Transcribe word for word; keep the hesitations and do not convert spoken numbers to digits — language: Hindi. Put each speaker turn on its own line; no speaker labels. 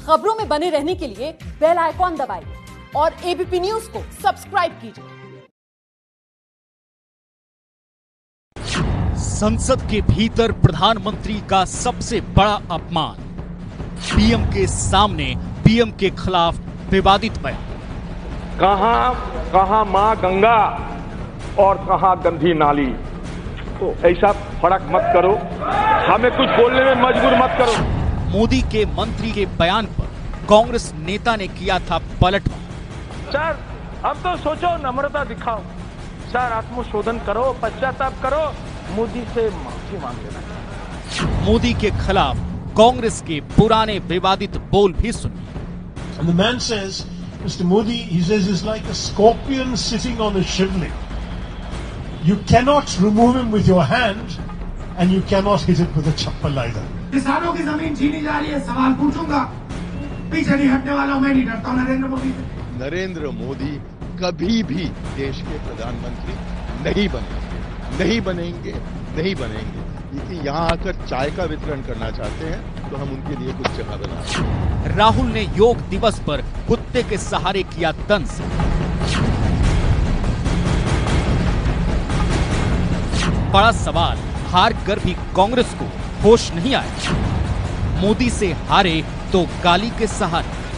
खबरों में बने रहने के लिए बेल आइकॉन दबाइए और एबीपी न्यूज को सब्सक्राइब कीजिए।
संसद के भीतर प्रधानमंत्री का सबसे बड़ा अपमान, पीएम के सामने पीएम के खिलाफ विवादित बयान।
कहां कहां मां गंगा और कहां गंदी नाली, तो ऐसा फर्क मत करो, हमें कुछ बोलने में मजबूर मत करो।
मोदी के मंत्री के बयान पर कांग्रेस नेता ने किया था पलटवार।
सर अब तो सोचो, नम्रता दिखाओ, सर आत्मशोधन करो, पश्चाताप करो, मोदी से माफी मांग लेना।
मोदी के खिलाफ कांग्रेस के पुराने विवादित बोल भी सुनिए।
And the man says, Mister Modi, he says, is like a scorpion sitting on a shivling. You cannot remove him with your hand, and you cannot hit it with a chappal either.
किसानों की जमीन छीनी जा रही है, सवाल पूछूंगा, पीछे नहीं हटने वाला हूं, मैं नहीं डरता हूं नरेंद्र मोदी से।
नरेंद्र मोदी कभी भी देश के प्रधानमंत्री नहीं बनेंगे, नहीं बनेंगे, नहीं बनेंगे। लेकिन यहाँ आकर चाय का वितरण करना चाहते हैं तो हम उनके लिए कुछ जगह बना दें।
राहुल ने योग दिवस पर कुत्ते के सहारे किया तंज। बड़ा सवाल, हार कर भी कांग्रेस को होश नहीं आया। मोदी से हारे तो गाली के सहारे।